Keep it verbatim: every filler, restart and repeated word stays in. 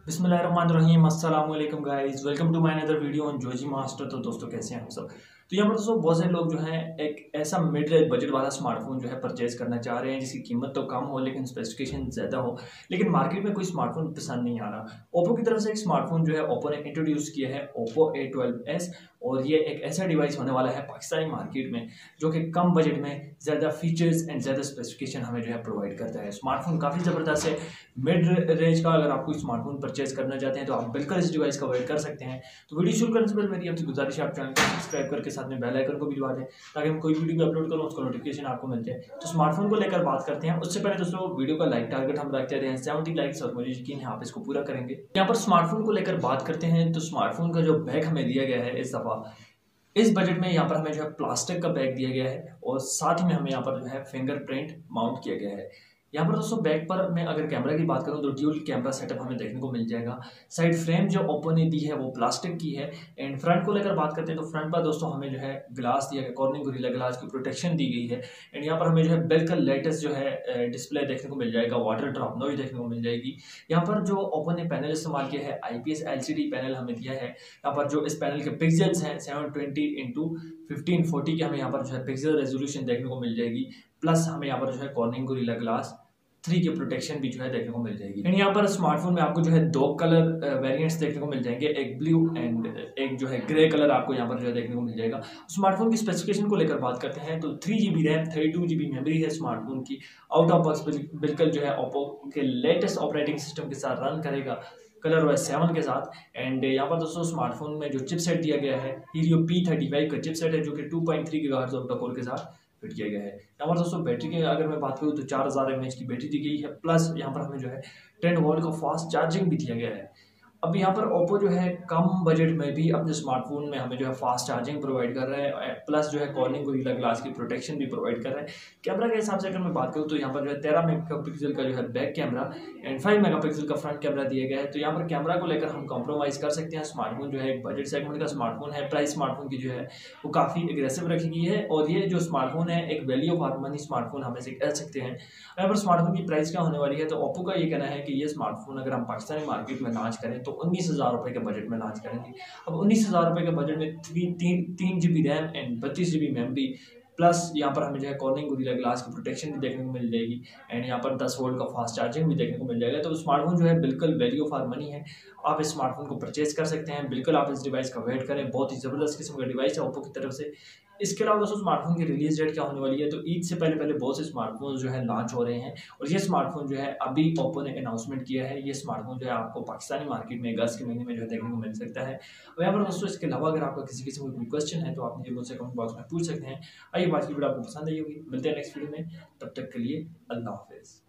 बिस्मिल्लाहिर्रहमानिर्रहीम अस्सलाम वालेकुम guys, welcome to my another video on Joji master. तो दोस्तों कैसे हैं हम सब। तो यहाँ पर दोस्तों बहुत सारे लोग जो हैं एक ऐसा मिड रेंज बजट वाला स्मार्टफोन जो है परचेज करना चाह रहे हैं जिसकी कीमत तो कम हो लेकिन स्पेसिफिकेशन ज़्यादा हो, लेकिन मार्केट में कोई स्मार्टफोन पसंद नहीं आ रहा। ओप्पो की तरफ से एक स्मार्टफोन जो है ओप्पो ने इंट्रोड्यूस किया है, ओप्पो ए ट्वेल्व एस, और ये एक ऐसा डिवाइस होने वाला है पाकिस्तानी मार्केट में जो कि कम बजट में ज़्यादा फीचर्स एंड ज़्यादा स्पेसिफिकेशन हमें जो है प्रोवाइड करता है। स्मार्टफोन काफ़ी ज़बरदस्त है मिड रेंज का। अगर आप कोई स्मार्टफोन परचेज करना चाहते हैं तो आप बिल्कुल इस डिवाइस का वेट कर सकते हैं। तो वीडियो शुरू करने से पहले मेरी आपसे गुजारिश है, आप चैनल को सब्सक्राइब करके साथ में बेल आइकन को भी दबा दें ताकि हम कोई वीडियो भी अपलोड करूँ उसका नोटिफिकेशन आपको मिल जाए। तो स्मार्टफोन को लेकर बात करते हैं। उससे पहले दोस्तों वीडियो का लाइक टारगेट हम रखते रहे हैं सेवेंटी लाइक्स, और मुझे यकीन है आप इसको पूरा करेंगे। यहाँ पर स्मार्टफोन को लेकर बात करते हैं तो स्मार्टफोन का जो बैक हमें दिया गया है इस दफ़ा इस बजट में यहाँ पर हमें जो है प्लास्टिक का बैग दिया गया है, और साथ ही में हमें यहाँ पर जो है फिंगरप्रिंट माउंट किया गया है। यहाँ पर दोस्तों बैक पर मैं अगर कैमरा की बात करूँ तो ड्यूल कैमरा सेटअप हमें देखने को मिल जाएगा। साइड फ्रेम जो ओप्पो ने दी है वो प्लास्टिक की है। एंड फ्रंट को लेकर बात करते हैं तो फ्रंट पर दोस्तों हमें जो है ग्लास दिया गया, कॉर्निंग गोरिल्ला ग्लास की प्रोटेक्शन दी गई है। एंड यहाँ पर हमें जो है बिल्कुल लेटेस्ट जो है डिस्प्ले देखने को मिल जाएगा, वाटर ड्रॉप नॉइज देखने को मिल जाएगी। यहाँ पर जो ओप्पो ने पैनल इस्तेमाल किया है I P S L C D panel हमें दिया है। यहाँ पर जो इस पैनल के पिक्सल्स हैं seven twenty into fifteen forty के हमें यहाँ पर जो है पिक्सल रेजोल्यूशन देखने को मिल जाएगी। प्लस हमें यहाँ पर जो है कॉर्निंग गोरिल्ला ग्लास थ्री की प्रोटेक्शन भी जो है देखने को मिल जाएगी। एंड यहाँ पर स्मार्टफोन में आपको जो है दो कलर वेरिएंट्स देखने को मिल जाएंगे, एक ब्लू एंड एक जो है ग्रे कलर आपको यहाँ पर जो है देखने को मिल जाएगा। स्मार्टफोन की स्पेसिफिकेशन को लेकर बात करते हैं तो three G B RAM thirty two G B memory है स्मार्टफोन की। आउट ऑफ बॉक्स बिल्कुल जो है ओप्पो के लेटेस्ट ऑपरेटिंग सिस्टम के साथ रन करेगा, कलर ओएस सेवन के साथ। एंड यहाँ पर दोस्तों स्मार्टफोन में जो चिपसेट दिया गया है हीलियो पी थर्टी फाइव का चिपसेट है जो कि two point three gigahertz octa core के साथ फिट किया गया है। यहाँ पर दोस्तों बैटरी की अगर मैं बात करूँ तो चार हज़ार एम एच की बैटरी दी गई है। प्लस यहाँ पर हमें जो है टेन वोल्ट का फास्ट चार्जिंग भी दिया गया है। अब यहाँ पर ओप्पो जो है कम बजट में भी अपने स्मार्टफोन में हमें जो है फास्ट चार्जिंग प्रोवाइड कर रहा है, प्लस जो है कॉर्निंग गोरिल्ला ग्लास की प्रोटेक्शन भी प्रोवाइड कर रहा है। कैमरा के हिसाब से अगर मैं बात करूँ तो यहाँ पर जो है तेरह मेगापिक्सल का जो है back camera and five megapixel का फ्रंट कैमरा दिया गया है। तो यहाँ पर कैमरा को लेकर हम कॉम्प्रोमाइज़ कर सकते हैं। स्मार्टफोन जो है एक बजट सेगमेंट का स्मार्टफोन है, प्राइस स्मार्टफोन की जो है वो काफ़ी एग्रेसिव रखी गई है, और ये जो स्मार्टफोन है एक वैल्यू फॉर मनी स्मार्टफोन हमें से कह सकते हैं। यहाँ पर स्मार्टफोन की प्राइस क्या होने वाली है तो ओप्पो का ये कहना है कि ये स्मार्टफोन अगर हम पाकिस्तानी मार्केट में लॉन्च करें तो उन्नीस हज़ार रुपये के बजट में लॉन्च करेंगे। अब उन्नीस हज़ार रुपये के बजट में थ्री तीन तीन जी बी रैम एंड बत्तीस जी बी मेमरी, प्लस यहाँ पर हमें जो है कॉर्निंग गोरिल्ला ग्लास की प्रोटेक्शन भी देखने को मिल जाएगी। एंड यहाँ पर दस वोल्ट का फास्ट चार्जिंग भी देखने को मिल जाएगा। तो स्मार्टफोन जो है बिल्कुल वैल्यू फॉर मनी है, आप इस स्मार्टफोन को परचेज कर सकते हैं। बिल्कुल आप इस डिवाइस का वेट करें, बहुत ही ज़बरदस्त किस्म का डिवाइस है ओप्पो की तरफ से। इसके अलावा दोस्तों स्मार्टफोन की रिलीज डेट क्या होने वाली है तो ईद से पहले पहले बहुत से स्मार्टफोन जो है लॉन्च हो रहे हैं, और ये स्मार्टफोन जो है अभी ओप्पो ने अनाउंसमेंट किया है। ये स्मार्टफोन जो है आपको पाकिस्तानी मार्केट में अगस्त के महीने में जो है देखने को मिल सकता है। और यहाँ पर दोस्तों इसके अलावा अगर आपका किसी किस्म का कोई क्वेश्चन है तो आप मुझे मुझसे कमेंट बॉक्स में पूछ सकते हैं। आइए आज की वीडियो आपको पसंद आई होगी, मिलते हैं नेक्स्ट वीडियो में, तब तक के लिए अल्लाह हाफिज़।